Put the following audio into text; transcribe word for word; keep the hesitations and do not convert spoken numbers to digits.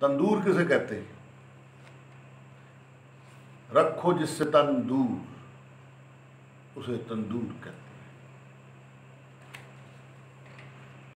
तंदूर किसे कहते हैं? रखो जिससे तन दूर, उसे तंदूर कहते हैं।